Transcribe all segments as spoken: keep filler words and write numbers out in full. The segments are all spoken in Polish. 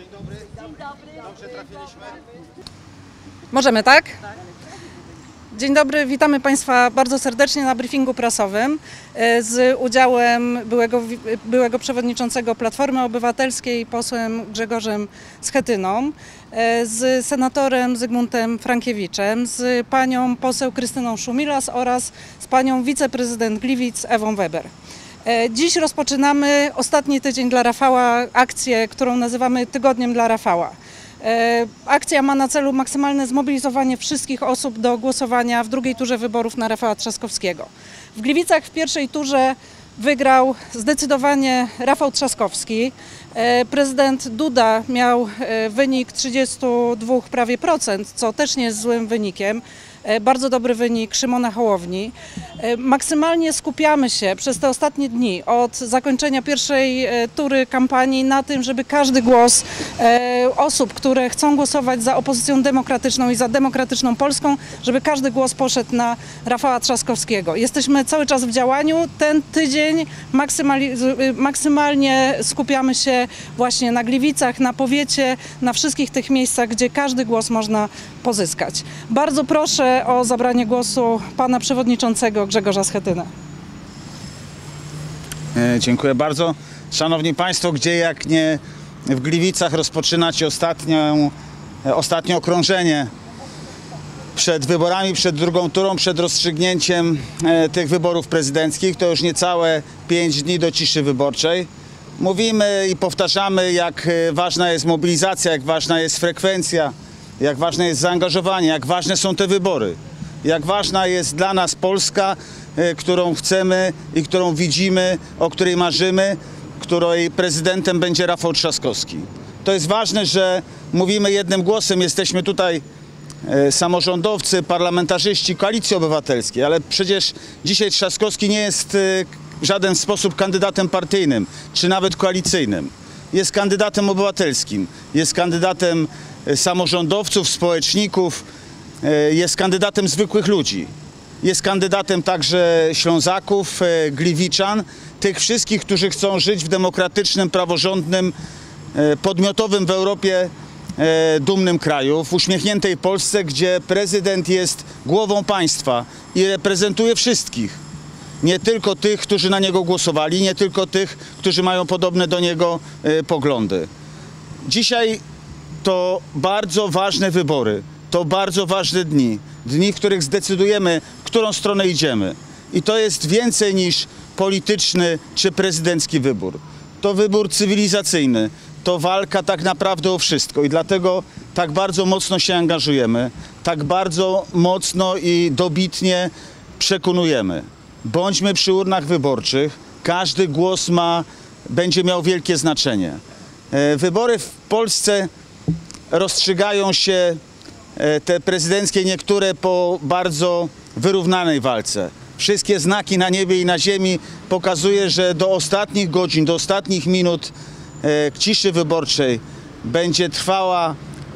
dobry. Dzień dobry. Dobrze trafiliśmy. Możemy, tak? Dzień dobry, witamy Państwa bardzo serdecznie na briefingu prasowym z udziałem byłego, byłego przewodniczącego Platformy Obywatelskiej, posłem Grzegorzem Schetyną, z senatorem Zygmuntem Frankiewiczem, z panią poseł Krystyną Szumilas oraz z panią wiceprezydent Gliwic Ewą Weber. Dziś rozpoczynamy ostatni tydzień dla Rafała, akcję, którą nazywamy Tygodniem dla Rafała. Akcja ma na celu maksymalne zmobilizowanie wszystkich osób do głosowania w drugiej turze wyborów na Rafała Trzaskowskiego. W Gliwicach w pierwszej turze wygrał zdecydowanie Rafał Trzaskowski. Prezydent Duda miał wynik trzydzieści dwa prawie procent, co też nie jest złym wynikiem. Bardzo dobry wynik Szymona Hołowni. Maksymalnie skupiamy się przez te ostatnie dni od zakończenia pierwszej tury kampanii na tym, żeby każdy głos osób, które chcą głosować za opozycją demokratyczną i za demokratyczną Polską, żeby każdy głos poszedł na Rafała Trzaskowskiego. Jesteśmy cały czas w działaniu. Ten tydzień maksymalnie skupiamy się właśnie na Gliwicach, na powiecie, na wszystkich tych miejscach, gdzie każdy głos można pozyskać. Bardzo proszę o zabranie głosu pana przewodniczącego Grzegorza Schetynę. Dziękuję bardzo. Szanowni Państwo, gdzie jak nie w Gliwicach rozpoczynacie ostatnią, ostatnie okrążenie przed wyborami, przed drugą turą, przed rozstrzygnięciem tych wyborów prezydenckich. To już niecałe pięć dni do ciszy wyborczej. Mówimy i powtarzamy, jak ważna jest mobilizacja, jak ważna jest frekwencja, jak ważne jest zaangażowanie, jak ważne są te wybory, jak ważna jest dla nas Polska, którą chcemy i którą widzimy, o której marzymy, której prezydentem będzie Rafał Trzaskowski. To jest ważne, że mówimy jednym głosem, jesteśmy tutaj samorządowcy, parlamentarzyści Koalicji Obywatelskiej, ale przecież dzisiaj Trzaskowski nie jest w żaden sposób kandydatem partyjnym, czy nawet koalicyjnym. Jest kandydatem obywatelskim, jest kandydatem samorządowców, społeczników, jest kandydatem zwykłych ludzi. Jest kandydatem także Ślązaków, Gliwiczan, tych wszystkich, którzy chcą żyć w demokratycznym, praworządnym, podmiotowym w Europie dumnym kraju, w uśmiechniętej Polsce, gdzie prezydent jest głową państwa i reprezentuje wszystkich. Nie tylko tych, którzy na niego głosowali, nie tylko tych, którzy mają podobne do niego poglądy. Dzisiaj to bardzo ważne wybory, to bardzo ważne dni, dni, w których zdecydujemy, w którą stronę idziemy. I to jest więcej niż polityczny czy prezydencki wybór. To wybór cywilizacyjny, to walka tak naprawdę o wszystko i dlatego tak bardzo mocno się angażujemy, tak bardzo mocno i dobitnie przekonujemy. Bądźmy przy urnach wyborczych, każdy głos ma, będzie miał wielkie znaczenie. Wybory w Polsce rozstrzygają się, te prezydenckie niektóre, po bardzo wyrównanej walce. Wszystkie znaki na niebie i na ziemi pokazują, że do ostatnich godzin, do ostatnich minut ciszy wyborczej będzie trwała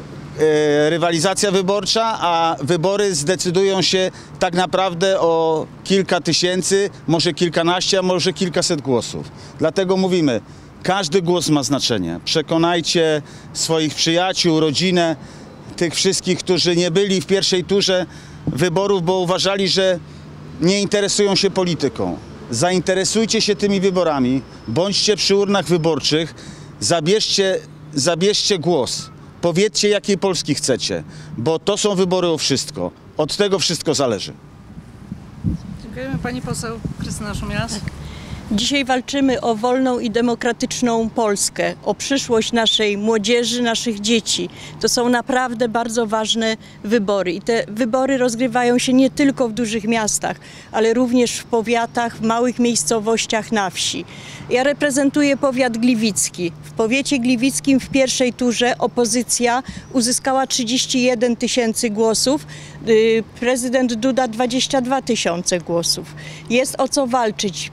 rywalizacja wyborcza, a wybory zdecydują się tak naprawdę o kilka tysięcy, może kilkanaście, a może kilkaset głosów. Dlatego mówimy, każdy głos ma znaczenie. Przekonajcie swoich przyjaciół, rodzinę, tych wszystkich, którzy nie byli w pierwszej turze wyborów, bo uważali, że nie interesują się polityką. Zainteresujcie się tymi wyborami, bądźcie przy urnach wyborczych, zabierzcie, zabierzcie głos. Powiedzcie, jakiej Polski chcecie, bo to są wybory o wszystko. Od tego wszystko zależy. Dziękujemy. Pani poseł Krystyna Szumilas. Dzisiaj walczymy o wolną i demokratyczną Polskę, o przyszłość naszej młodzieży, naszych dzieci. To są naprawdę bardzo ważne wybory i te wybory rozgrywają się nie tylko w dużych miastach, ale również w powiatach, w małych miejscowościach na wsi. Ja reprezentuję powiat gliwicki. W powiecie gliwickim w pierwszej turze opozycja uzyskała trzydzieści jeden tysięcy głosów, prezydent Duda dwadzieścia dwa tysiące głosów. Jest o co walczyć.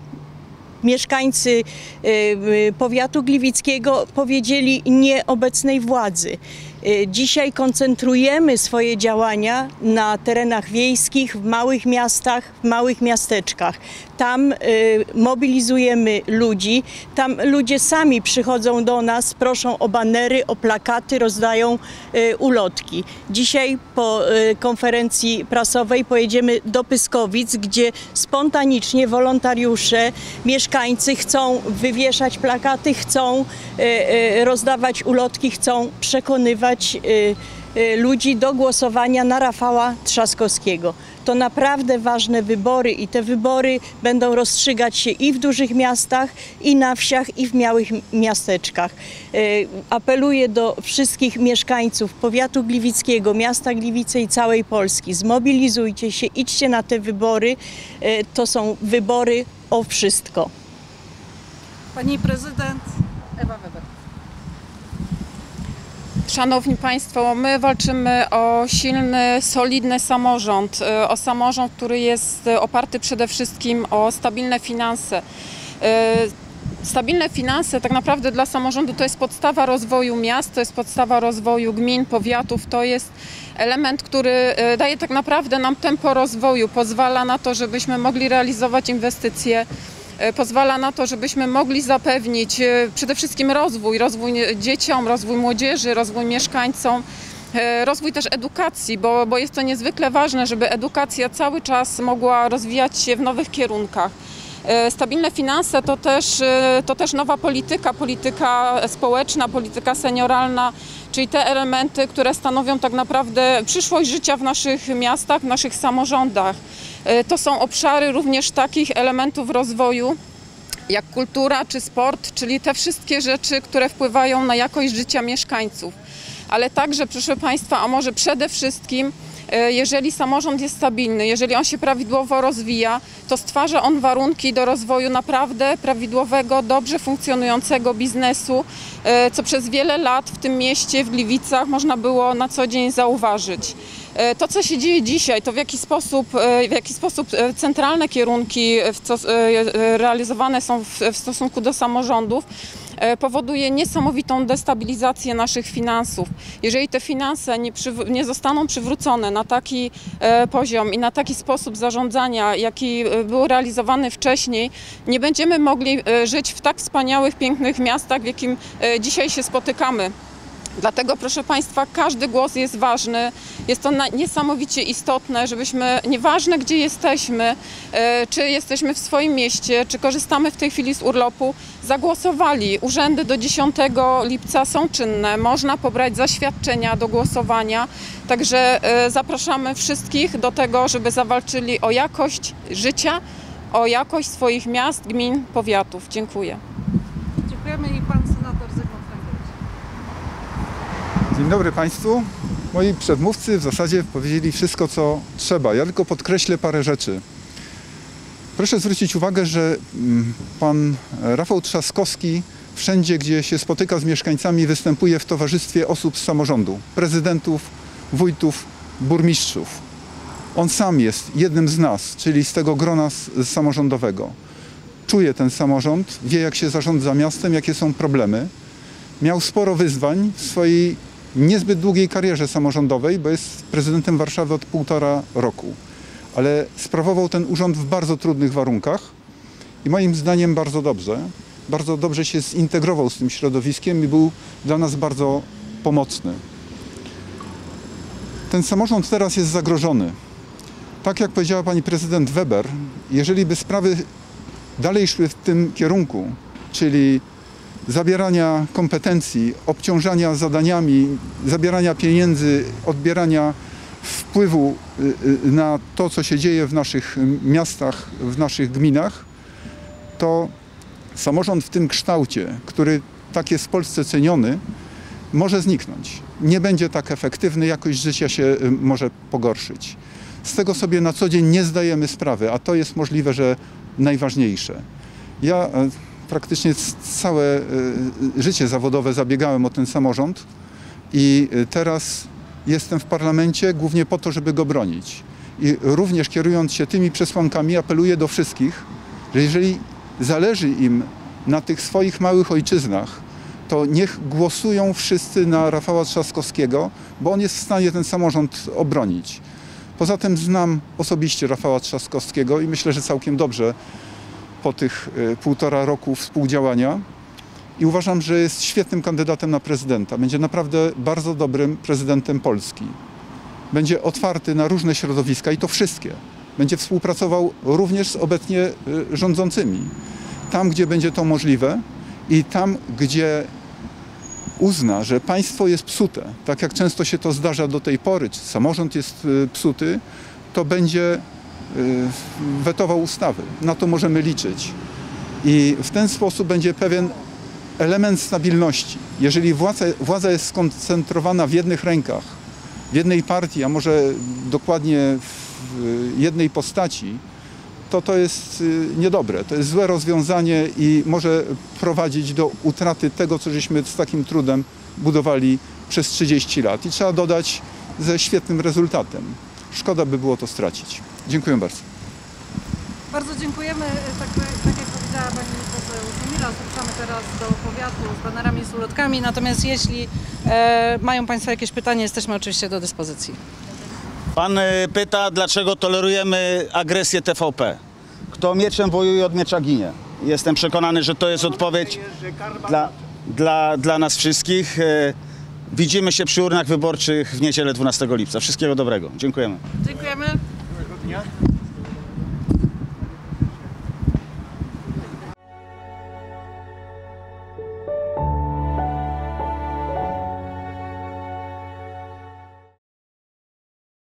Mieszkańcy powiatu gliwickiego powiedzieli nie obecnej władzy. Dzisiaj koncentrujemy swoje działania na terenach wiejskich, w małych miastach, w małych miasteczkach. Tam mobilizujemy ludzi, tam ludzie sami przychodzą do nas, proszą o banery, o plakaty, rozdają ulotki. Dzisiaj po konferencji prasowej pojedziemy do Pyskowic, gdzie spontanicznie wolontariusze, mieszkańcy chcą wywieszać plakaty, chcą rozdawać ulotki, chcą przekonywać ludzi do głosowania na Rafała Trzaskowskiego. To naprawdę ważne wybory i te wybory będą rozstrzygać się i w dużych miastach, i na wsiach, i w małych miasteczkach. Apeluję do wszystkich mieszkańców powiatu gliwickiego, miasta Gliwice i całej Polski. Zmobilizujcie się, idźcie na te wybory. To są wybory o wszystko. Pani prezydent Ewa Weber. Szanowni Państwo, my walczymy o silny, solidny samorząd, o samorząd, który jest oparty przede wszystkim o stabilne finanse. Stabilne finanse tak naprawdę dla samorządu to jest podstawa rozwoju miast, to jest podstawa rozwoju gmin, powiatów, to jest element, który daje tak naprawdę nam tempo rozwoju, pozwala na to, żebyśmy mogli realizować inwestycje, pozwala na to, żebyśmy mogli zapewnić przede wszystkim rozwój, rozwój dzieciom, rozwój młodzieży, rozwój mieszkańcom, rozwój też edukacji, bo, bo jest to niezwykle ważne, żeby edukacja cały czas mogła rozwijać się w nowych kierunkach. Stabilne finanse to też, to też nowa polityka, polityka społeczna, polityka senioralna, czyli te elementy, które stanowią tak naprawdę przyszłość życia w naszych miastach, w naszych samorządach. To są obszary również takich elementów rozwoju, jak kultura czy sport, czyli te wszystkie rzeczy, które wpływają na jakość życia mieszkańców. Ale także, proszę Państwa, a może przede wszystkim, jeżeli samorząd jest stabilny, jeżeli on się prawidłowo rozwija, to stwarza on warunki do rozwoju naprawdę prawidłowego, dobrze funkcjonującego biznesu, co przez wiele lat w tym mieście, w Gliwicach, można było na co dzień zauważyć. To, co się dzieje dzisiaj, to w jaki sposób, w jaki sposób centralne kierunki realizowane są w stosunku do samorządów, powoduje niesamowitą destabilizację naszych finansów. Jeżeli te finanse nie, nie zostaną przywrócone na taki poziom i na taki sposób zarządzania, jaki był realizowany wcześniej, nie będziemy mogli żyć w tak wspaniałych, pięknych miastach, w jakim dzisiaj się spotykamy. Dlatego, proszę Państwa, każdy głos jest ważny. Jest to niesamowicie istotne, żebyśmy, nieważne gdzie jesteśmy, czy jesteśmy w swoim mieście, czy korzystamy w tej chwili z urlopu, zagłosowali. Urzędy do dziesiątego lipca są czynne. Można pobrać zaświadczenia do głosowania. Także zapraszamy wszystkich do tego, żeby zawalczyli o jakość życia, o jakość swoich miast, gmin, powiatów. Dziękuję. Dziękujemy i pan senator Zygmunt Węgierz. Dzień dobry Państwu. Moi przedmówcy w zasadzie powiedzieli wszystko, co trzeba. Ja tylko podkreślę parę rzeczy. Proszę zwrócić uwagę, że pan Rafał Trzaskowski wszędzie, gdzie się spotyka z mieszkańcami, występuje w towarzystwie osób z samorządu, prezydentów, wójtów, burmistrzów. On sam jest jednym z nas, czyli z tego grona samorządowego. Czuje ten samorząd, wie jak się zarządza miastem, jakie są problemy. Miał sporo wyzwań w swojej niezbyt długiej karierze samorządowej, bo jest prezydentem Warszawy od półtora roku. Ale sprawował ten urząd w bardzo trudnych warunkach i moim zdaniem bardzo dobrze. Bardzo dobrze się zintegrował z tym środowiskiem i był dla nas bardzo pomocny. Ten samorząd teraz jest zagrożony. Tak jak powiedziała pani prezydent Weber, jeżeli by sprawy dalej szły w tym kierunku, czyli zabierania kompetencji, obciążania zadaniami, zabierania pieniędzy, odbierania wpływu na to, co się dzieje w naszych miastach, w naszych gminach, to samorząd w tym kształcie, który tak jest w Polsce ceniony, może zniknąć. Nie będzie tak efektywny, jakość życia się może pogorszyć. Z tego sobie na co dzień nie zdajemy sprawy, a to jest możliwe, że najważniejsze. Ja praktycznie całe życie zawodowe zabiegałem o ten samorząd i teraz jestem w parlamencie głównie po to, żeby go bronić. I również kierując się tymi przesłankami apeluję do wszystkich, że jeżeli zależy im na tych swoich małych ojczyznach, to niech głosują wszyscy na Rafała Trzaskowskiego, bo on jest w stanie ten samorząd obronić. Poza tym znam osobiście Rafała Trzaskowskiego i myślę, że całkiem dobrze po tych y, półtora roku współdziałania i uważam, że jest świetnym kandydatem na prezydenta. Będzie naprawdę bardzo dobrym prezydentem Polski. Będzie otwarty na różne środowiska i to wszystkie. Będzie współpracował również z obecnie y, rządzącymi. Tam, gdzie będzie to możliwe i tam, gdzie uzna, że państwo jest psute, tak jak często się to zdarza do tej pory, czy samorząd jest y, psuty, to będzie y, wetował ustawy. Na to możemy liczyć. I w ten sposób będzie pewien element stabilności. Jeżeli władza, władza jest skoncentrowana w jednych rękach, w jednej partii, a może dokładnie w jednej postaci, to to jest niedobre. To jest złe rozwiązanie i może prowadzić do utraty tego, co żeśmy z takim trudem budowali przez trzydzieści lat. I trzeba dodać ze świetnym rezultatem. Szkoda by było to stracić. Dziękuję bardzo. Bardzo dziękujemy. Tak, tak jak powiedziała pani poseł Semila, ruszamy teraz do powiatu z banerami, z ulotkami. Natomiast jeśli e, mają państwo jakieś pytania, jesteśmy oczywiście do dyspozycji. Pan y, pyta, dlaczego tolerujemy agresję T V P. Kto mieczem wojuje, od miecza ginie. Jestem przekonany, że to jest odpowiedź dla, dla, dla nas wszystkich. Y, Widzimy się przy urnach wyborczych w niedzielę dwunastego lipca. Wszystkiego dobrego. Dziękujemy. Dziękujemy.